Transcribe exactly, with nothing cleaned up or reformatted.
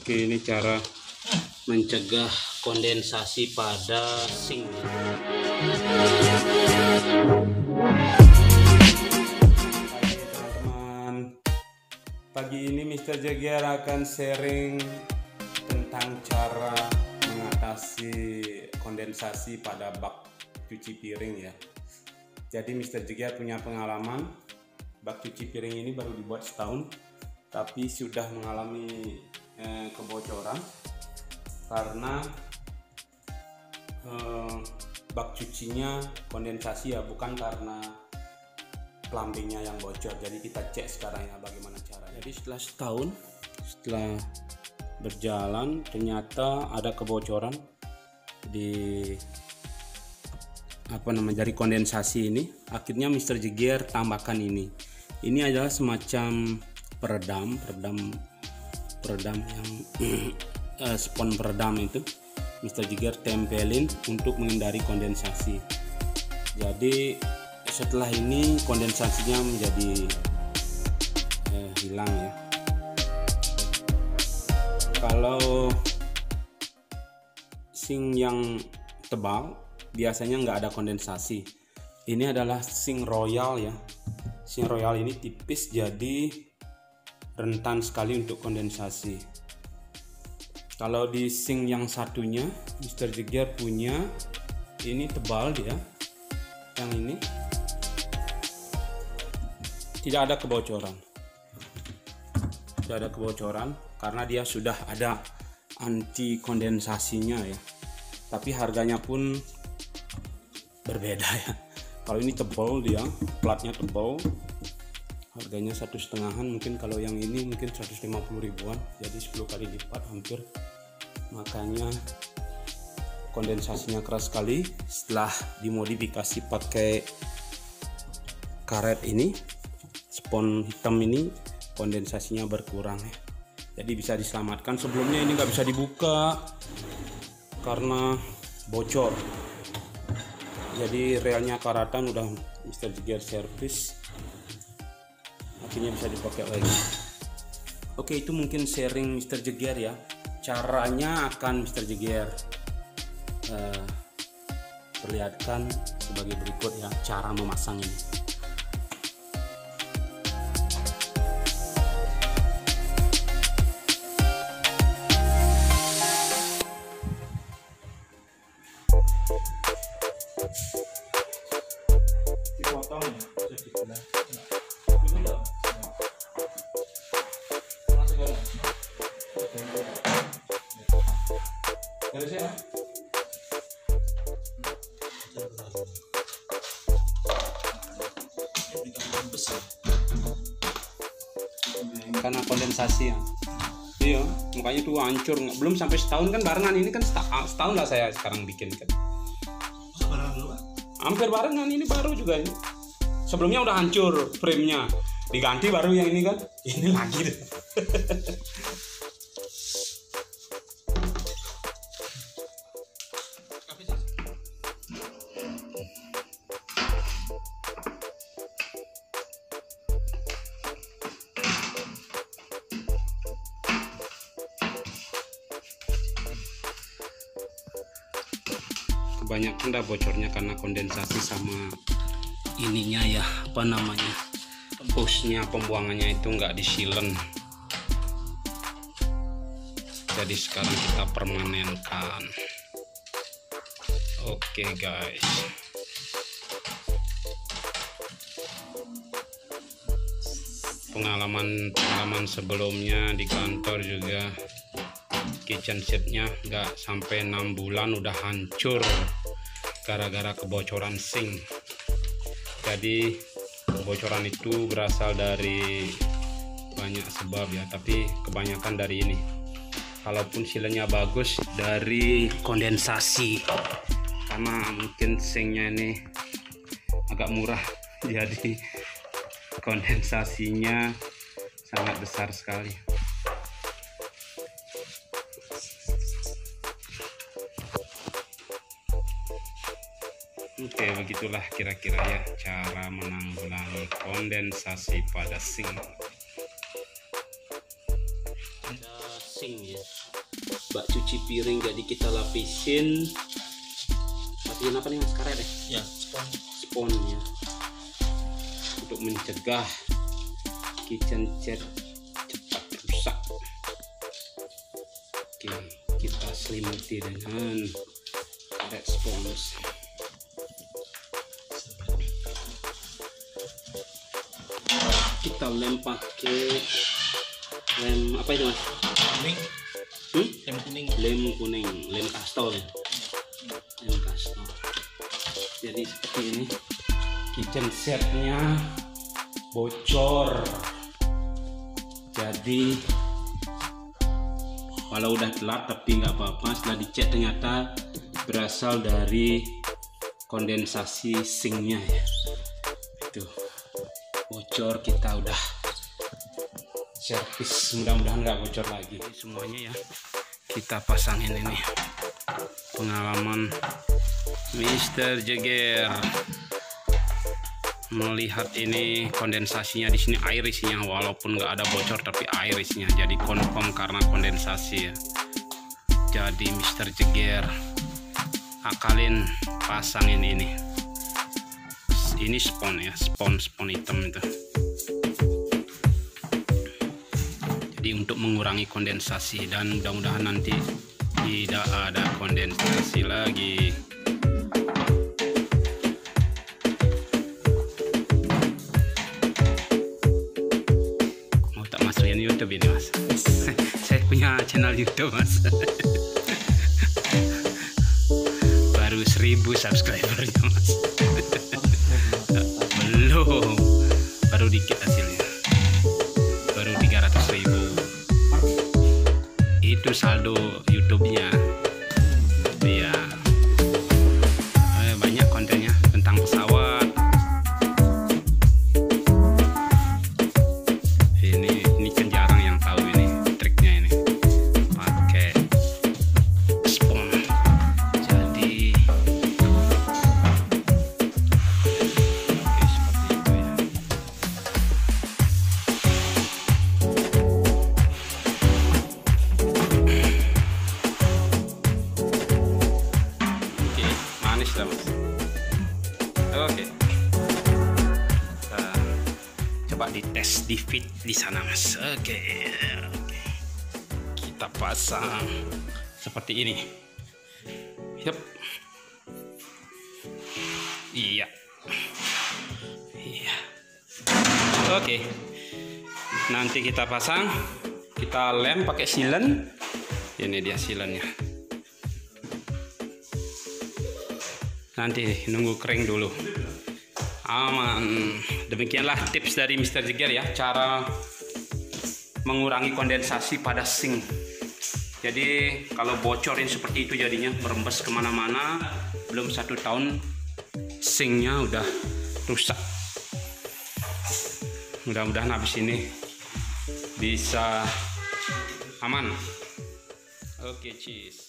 Oke, ini cara mencegah kondensasi pada sink. Hai teman-teman, pagi ini mister Jagier akan sharing tentang cara mengatasi kondensasi pada bak cuci piring ya. Jadi mister Jagier punya pengalaman, bak cuci piring ini baru dibuat setahun, tapi sudah mengalami eh, kebocoran karena eh, bak cucinya kondensasi ya, bukan karena plumbingnya yang bocor. Jadi kita cek sekarang ya bagaimana caranya. Jadi setelah setahun setelah berjalan ternyata ada kebocoran di apa namanya dari kondensasi ini. Akhirnya mister Jagier tambahkan ini. Ini adalah semacam peredam, peredam, peredam yang eh, spons peredam itu mister Jagier tempelin untuk menghindari kondensasi. Jadi setelah ini kondensasinya menjadi eh, hilang ya. Kalau sink yang tebal biasanya nggak ada kondensasi. Ini adalah sink royal ya. Sink royal ini tipis jadi rentan sekali untuk kondensasi. Kalau di sink yang satunya mister Jagier punya ini tebal dia, yang ini tidak ada kebocoran, tidak ada kebocoran karena dia sudah ada anti kondensasinya ya. Tapi harganya pun berbeda ya. Kalau ini tebal dia, platnya tebal, harganya satu setengahan. Mungkin kalau yang ini mungkin seratus lima puluh ribuan, jadi sepuluh kali lipat hampir. Makanya kondensasinya keras sekali. Setelah dimodifikasi pakai karet ini, spons hitam ini, kondensasinya berkurang ya. Jadi bisa diselamatkan. Sebelumnya ini nggak bisa dibuka karena bocor. Jadi relnya karatan, udah mister Jagier servis, akhirnya bisa dipakai lagi. Oke, itu mungkin sharing mister Jagier ya. Caranya akan mister Jagier uh, perlihatkan sebagai berikut ya, cara memasang ini. Karena kondensasi ya, iya makanya tuh hancur. Belum sampai setahun kan barengan ini kan, setahun lah saya sekarang bikin kan. Hampir barengan, ini baru juga ini. Sebelumnya udah hancur framenya, diganti baru yang ini kan, ini lagi deh. Kebanyakan dah bocornya karena kondensasi sama ininya ya, apa namanya, hose-nya, pembuangannya itu nggak disilen. Jadi sekarang kita permanenkan. Oke guys, pengalaman pengalaman sebelumnya di kantor juga, kitchen setnya nggak sampai enam bulan udah hancur gara-gara kebocoran sink. Jadi kebocoran itu berasal dari banyak sebab ya, tapi kebanyakan dari ini. Kalaupun silennya bagus, dari kondensasi, karena mungkin sinknya ini agak murah, jadi kondensasinya sangat besar sekali. Oke, begitulah kira-kira ya cara menanggulangi kondensasi pada sink. Ada sink ya, bak cuci piring. Jadi kita lapisin lapisin apa nih mas, karet ya? Ya, spon. Spon ya, untuk mencegah kitchen chair cepat rusak. Oke, kita selimuti dengan karet spons. Kita lem pakai lem apa itu mas? Kuning. Hmm? Lem kuning. Lem kuning, lem kastol ya. Lem kastol. Jadi seperti ini. Kitchen setnya bocor. Jadi walau udah telat tapi nggak apa-apa. Setelah dicek ternyata berasal dari kondensasi sinknya ya. Itu bocor, kita udah servis, mudah-mudahan nggak bocor lagi. Semuanya ya kita pasangin ini. Pengalaman Mister Jeger melihat ini kondensasinya di sini, air isinya, walaupun nggak ada bocor tapi air isinya, jadi confirm karena kondensasi ya. Jadi Mister Jeger akalin pasangin ini. Ini spon ya, spon spon hitam itu. Jadi untuk mengurangi kondensasi, dan mudah-mudahan nanti tidak ada kondensasi lagi. Mau tak masukin YouTube ini mas? Saya punya channel YouTube mas. Baru seribu subscribernya mas. Belum, baru dikit hasilnya, baru tiga ratus ribu. Itu saldo YouTube-nya. Iya, eh, banyak kontennya tentang pesawat. Ini ini kan jarang yang tahu ini triknya, ini pakai spon. Jadi oke, nah, coba dites di fit di sana mas. Oke, oke, kita pasang seperti ini. Yep. Iya, iya. Oke, nanti kita pasang, kita lem pakai silen. Ini dia silennya. Nanti nunggu kering dulu, aman. Demikianlah tips dari Mister Jeger ya, cara mengurangi kondensasi pada sink. Jadi kalau bocorin seperti itu jadinya merembes kemana-mana, belum satu tahun sinknya udah rusak. Mudah-mudahan habis ini bisa aman. Oke, cheers.